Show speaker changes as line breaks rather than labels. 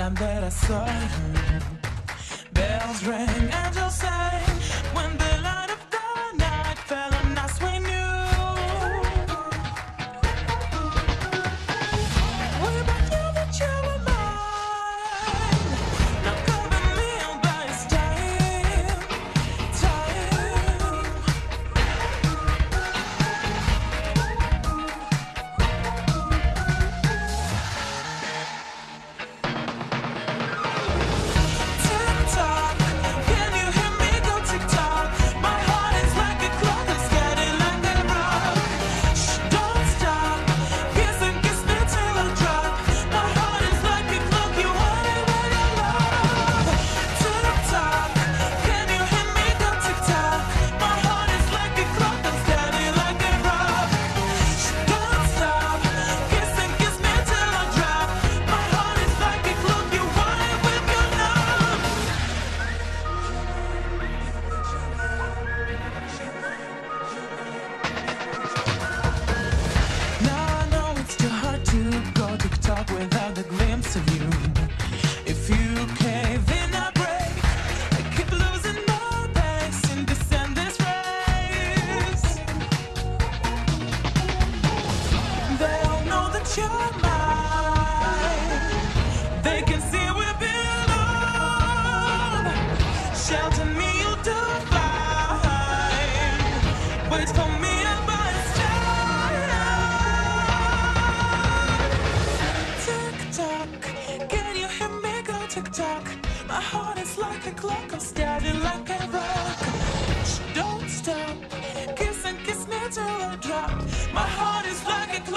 time that I saw you. Bells rang, angels sang, when the light of the night fell on us, we knew. We both knew that you were mine. Now cover me by this time. Tick-tock, can you hear me go tick-tock? My heart is like a clock, it's steady like a rock. Shh, don't stop, kiss and kiss me till I drop. My heart is like a clock, you want it when you love. Tick-tock, can you hear me go tick-tock? My heart is like a clock, it's steady like a rock. Shh, don't stop, kiss and kiss me till I drop. My heart is like a clock, you want it with your love. Now I know it's too hard to go tick-tock without the glimpse of you. If you cave in, I break. I keep losing my pace in this endless race. They all know that you're mine. They can see we belong. Shelter me, you'll do fine. Wait for me, I'm by the Tick-tock, can you hear me go tick-tock? My heart is like a clock, I'm steady like a rock. Shh, don't stop, kiss and kiss me till I drop. My heart is like a